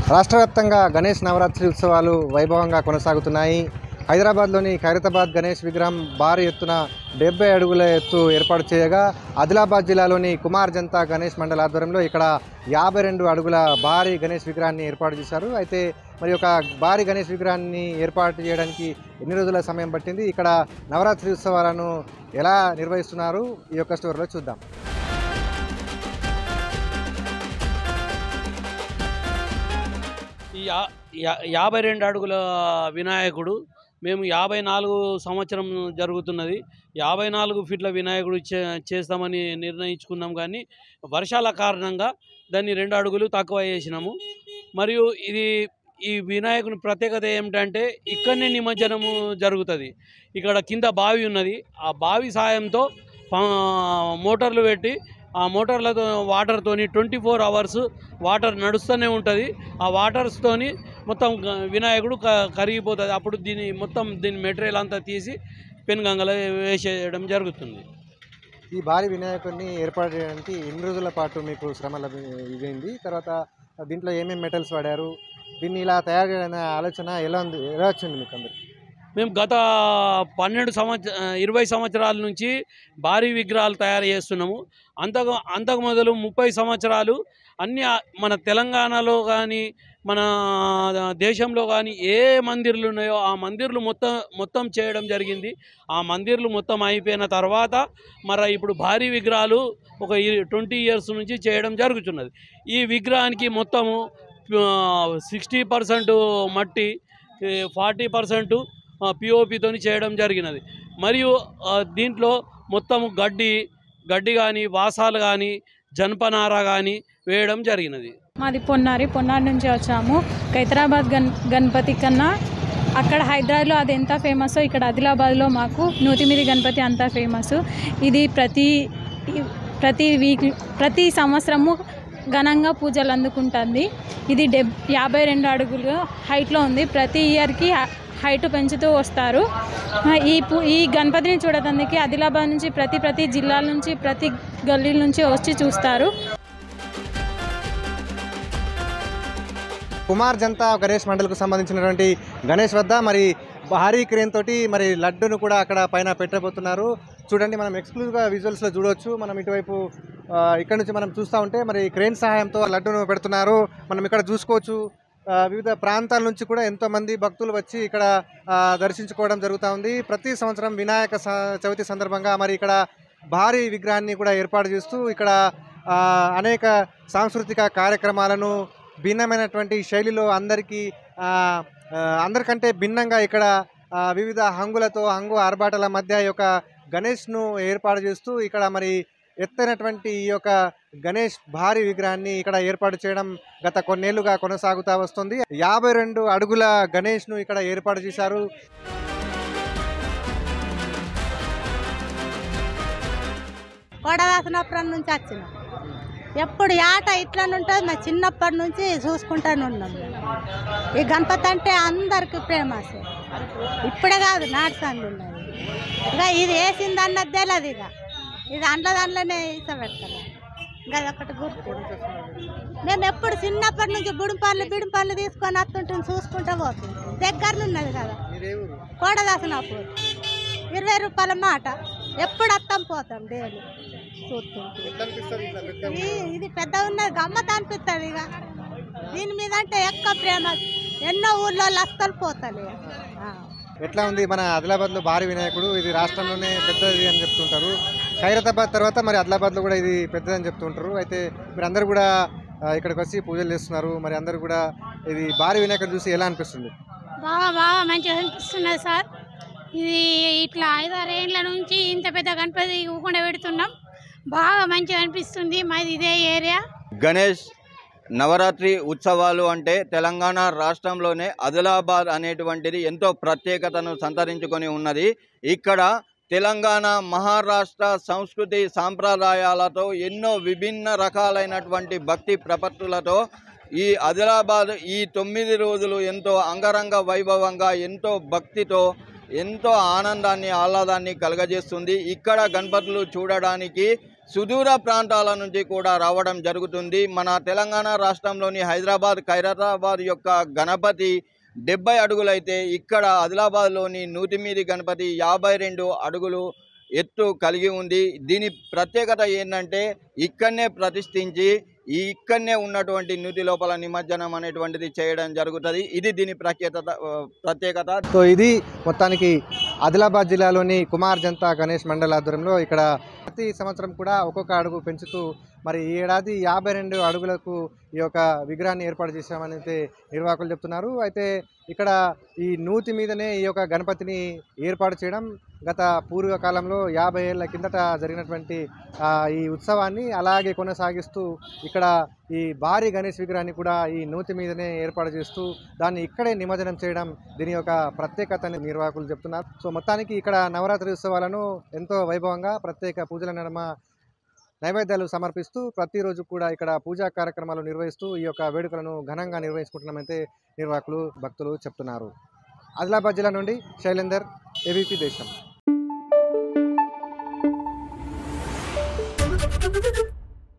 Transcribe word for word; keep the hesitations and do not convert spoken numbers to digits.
రాష్ట్ర వ్యాప్తంగా గణేష్ నవరాత్రి ఉత్సవాలు వైభవంగా కొనసాగుతున్నాయి. హైదరాబాద్లోని ఖైరతాబాద్ గణేష్ విగ్రహం భారీ ఎత్తున డెబ్బై అడుగుల ఎత్తు ఏర్పాటు చేయగా, ఆదిలాబాద్ జిల్లాలోని కుమార్ జనతా గణేష్ మండల ఆధ్వర్యంలో ఇక్కడ యాభై రెండు అడుగుల భారీ గణేష్ విగ్రహాన్ని ఏర్పాటు చేశారు. అయితే మరి ఒక భారీ గణేష్ విగ్రహాన్ని ఏర్పాటు చేయడానికి ఎన్ని రోజుల సమయం పట్టింది, ఇక్కడ నవరాత్రి ఉత్సవాలను ఎలా నిర్వహిస్తున్నారు, ఈ యొక్క స్టోరీలో చూద్దాం. ఈ యాభై రెండు అడుగుల వినాయకుడు మేము యాభై నాలుగు సంవత్సరం జరుగుతున్నది. యాభై నాలుగు ఫీట్ల వినాయకుడు చే చేస్తామని నిర్ణయించుకున్నాం, కానీ వర్షాల కారణంగా దాన్ని రెండు అడుగులు తక్కువ చేసినాము. మరియు ఇది ఈ వినాయకుని ప్రత్యేకత ఏమిటంటే ఇక్కడనే నిమజ్జనము జరుగుతుంది. ఇక్కడ కింద బావి ఉన్నది, ఆ బావి సాయంతో మోటార్లు పెట్టి ఆ మోటార్లతో వాటర్తోని ట్వంటీ ఫోర్ అవర్స్ వాటర్ నడుస్తూనే ఉంటుంది. ఆ వాటర్స్తోని మొత్తం వినాయకుడు కరిగిపోతుంది. అప్పుడు దీని మొత్తం దీని మెటీరియల్ అంతా తీసి పెనుగంగలో వేసేయడం జరుగుతుంది. ఈ భారీ వినాయకుడిని ఏర్పాటు చేయడానికి ఎన్ని రోజుల పాటు మీకు శ్రమ ఇదైంది? తర్వాత దీంట్లో ఏమేమి మెటల్స్ వాడారు? దీన్ని ఇలా తయారు చేయడం ఆలోచన ఎలా ఉంది, ఎలా వచ్చింది మీకు అందరు? మేము గత పన్నెండు సంవత్సర ఇరవై సంవత్సరాల నుంచి భారీ విగ్రహాలు తయారు చేస్తున్నాము. అంతకు అంతకు మొదలు ముప్పై సంవత్సరాలు అన్ని మన తెలంగాణలో కానీ మన దేశంలో కానీ ఏ మందిర్లు ఉన్నాయో ఆ మందిర్లు మొత్తం మొత్తం చేయడం జరిగింది. ఆ మందిర్లు మొత్తం అయిపోయిన తర్వాత మరి ఇప్పుడు భారీ విగ్రహాలు ఒక ట్వంటీ ఇయర్స్ నుంచి చేయడం జరుగుతున్నది. ఈ విగ్రహానికి మొత్తము సిక్స్టీ పర్సెంట్ మట్టి, ఫార్టీ పర్సెంట్ పిఓపితో చేయడం జరిగినది. మరియు దీంట్లో మొత్తము గడ్డి గడ్డి కానీ వాసాలు కానీ జనపనార కానీ వేయడం జరిగినది. మాది పొన్నారి పొన్నారి నుంచి వచ్చాము. ఖైరతాబాద్ గన్ గణపతి కన్నా అక్కడ హైదరాబాద్లో అది ఎంత ఫేమస్, ఇక్కడ ఆదిలాబాద్లో మాకు నూతిమిది గణపతి అంత ఫేమస్. ఇది ప్రతి ప్రతి వీక్ ప్రతి సంవత్సరము ఘనంగా పూజలు అందుకుంటుంది. ఇది డెబ్ యాభై రెండు అడుగులు హైట్లో ఉంది. ప్రతి ఇయర్కి హైట్ పెంచుతూ వస్తారు. ఈ ఈ గణపతిని చూడటానికి ఆదిలాబాద్ నుంచి ప్రతి ప్రతి జిల్లాల నుంచి ప్రతి గల్లీల నుంచి వచ్చి చూస్తారు. కుమార్ జనతా గణేష్ మండలికి సంబంధించినటువంటి గణేష్ వద్ద మరి భారీ క్రేన్ తోటి మరి లడ్డును కూడా అక్కడ పైన పెట్టబోతున్నారు. చూడండి, మనం ఎక్స్క్లూజివ్గా విజువల్స్లో చూడవచ్చు. మనం ఇటువైపు ఇక్కడ నుంచి మనం చూస్తూ ఉంటే మరి క్రేన్ సహాయంతో లడ్డును పెడుతున్నారు. మనం ఇక్కడ చూసుకోవచ్చు. వివిధ ప్రాంతాల నుంచి కూడా ఎంతోమంది భక్తులు వచ్చి ఇక్కడ దర్శించుకోవడం జరుగుతూ ఉంది. ప్రతి సంవత్సరం వినాయక చవితి సందర్భంగా మరి ఇక్కడ భారీ విగ్రహాన్ని కూడా ఏర్పాటు చేస్తూ ఇక్కడ అనేక సాంస్కృతిక కార్యక్రమాలను భిన్నమైనటువంటి శైలిలో అందరికీ అందరికంటే భిన్నంగా ఇక్కడ వివిధ హంగులతో హంగు ఆర్భాటాల మధ్య ఈ యొక్క గణేష్ను ఏర్పాటు చేస్తూ ఇక్కడ మరి ఎత్తైనటువంటి ఈ యొక్క గణేష్ భారీ విగ్రహాన్ని ఇక్కడ ఏర్పాటు చేయడం గత కొన్నేళ్లుగా కొనసాగుతూ వస్తుంది. యాభై రెండు అడుగుల గణేష్ను ఇక్కడ ఏర్పాటు చేశారు. కోడదాసనపురం నుంచి వచ్చిన ఎప్పుడు ఆట ఇట్లా ఉంటుంది. మా చిన్నప్పటి నుంచి చూసుకుంటానే ఉన్నాం. ఈ గణపతి అంటే అందరికి ఫేమస్. ఇప్పుడే కాదు, నాటుసాంది ఉన్నది. ఇక ఇది వేసింది అన్నది తెలియదు. ఇక ఇది అండ్ల దాంట్లోనే ఈస పెడతారు. ఇంకా అదొకటి గుర్తు. మేము ఎప్పుడు చిన్నప్పటి నుంచి బుడి పనులు బిడి పనులు తీసుకొని వస్తుంటుంది, చూసుకుంటూ పోతుంది. దగ్గరలో ఉన్నది కదా కోడదాసనప్పుడు. ఇరవై రూపాయల మాట ఎప్పుడు అత్తం పోతాం డైలీ చూస్తుంటే. ఇది పెద్ద ఉన్నది, గమ్మత్ అనిపిస్తుంది. ఇక దీని మీద అంటే ఎక్కువ ప్రేమ. ఎన్నో ఊళ్ళో లస్తలు పోతాయి. ఎట్లా ఉంది మన ఆదిలాబాద్లో భారీ వినాయకుడు? ఇది రాష్ట్రంలోనే పెద్దది అని చెప్తుంటారు. ఖైరతాబాద్ తర్వాత మరి ఆదిలాబాద్లో కూడా ఇది పెద్దదని చెప్తుంటారు. అయితే మీరు అందరూ కూడా ఇక్కడికి వచ్చి పూజలు చేస్తున్నారు. మరి అందరూ కూడా ఇది భారీ వినాయకుడు చూసి ఎలా అనిపిస్తుంది? బాగా బాగా మంచిగా అనిపిస్తున్నది సార్. ఇది ఇట్లా ఐదారు ఏళ్ళ నుంచి ఇంత పెద్ద గణపతి ఊకుండా పెడుతున్నాం. బాగా మంచిగా అనిపిస్తుంది. మాది ఇదే ఏరియా. గణేష్ నవరాత్రి ఉత్సవాలు అంటే తెలంగాణ రాష్ట్రంలోనే ఆదిలాబాద్ అనేటువంటిది ఎంతో ప్రత్యేకతను సంతరించుకొని ఉన్నది. ఇక్కడ తెలంగాణ మహారాష్ట్ర సంస్కృతి సాంప్రదాయాలతో ఎన్నో విభిన్న రకాలైనటువంటి భక్తి ప్రపత్తులతో ఈ ఆదిలాబాద్ ఈ తొమ్మిది రోజులు ఎంతో అంగరంగ వైభవంగా ఎంతో భక్తితో ఎంతో ఆనందాన్ని ఆహ్లాదాన్ని కలగజేస్తుంది. ఇక్కడ గణపతులు చూడడానికి సుదూర ప్రాంతాల నుంచి కూడా రావడం జరుగుతుంది. మన తెలంగాణ రాష్ట్రంలోని హైదరాబాద్ ఖైరతాబాద్ యొక్క గణపతి డెబ్బై అడుగులైతే ఇక్కడ ఆదిలాబాద్లోని నూతిమీది గణపతి యాభై రెండు అడుగులు ఎత్తు కలిగి ఉంది. దీని ప్రత్యేకత ఏంటంటే ఇక్కడనే ప్రతిష్ఠించి ఈ ఇక్కడనే ఉన్నటువంటి నూతి లోపల నిమజ్జనం అనేటువంటిది చేయడం జరుగుతుంది. ఇది దీని ప్రత్యేకత ప్రత్యేకత సో ఇది మొత్తానికి ఆదిలాబాద్ జిల్లాలోని కుమార్ జనతా గణేష్ మండల ఆధ్వర్యంలో ఇక్కడ ప్రతి సంవత్సరం కూడా ఒక్కొక్క అడుగు పెంచుతూ మరి ఈ ఏడాది యాభై రెండు అడుగులకు ఈ యొక్క విగ్రహాన్ని ఏర్పాటు చేశామని అయితే నిర్వాహకులు చెప్తున్నారు. అయితే ఇక్కడ ఈ నూతి మీదనే ఈ యొక్క గణపతిని ఏర్పాటు చేయడం గత పూర్వకాలంలో యాభై ఏళ్ల కిందట జరిగినటువంటి ఈ ఉత్సవాన్ని అలాగే కొనసాగిస్తూ ఇక్కడ ఈ భారీ గణేష్ విగ్రహాన్ని కూడా ఈ నూతి మీదనే ఏర్పాటు చేస్తూ దాన్ని ఇక్కడే నిమజ్జనం చేయడం దీని యొక్క ప్రత్యేకతని నిర్వాహకులు చెప్తున్నారు. సో మొత్తానికి ఇక్కడ నవరాత్రి ఉత్సవాలను ఎంతో వైభవంగా ప్రత్యేక పూజల నడుమ నైవేద్యాలు సమర్పిస్తూ ప్రతిరోజు కూడా ఇక్కడ పూజా కార్యక్రమాలు నిర్వహిస్తూ ఈ యొక్క వేడుకలను ఘనంగా నిర్వహించుకుంటున్నామైతే నిర్వాహకులు భక్తులు చెప్తున్నారు. ఆదిలాబాద్ జిల్లా నుండి శైలేందర్, ఏబీపీ దేశం.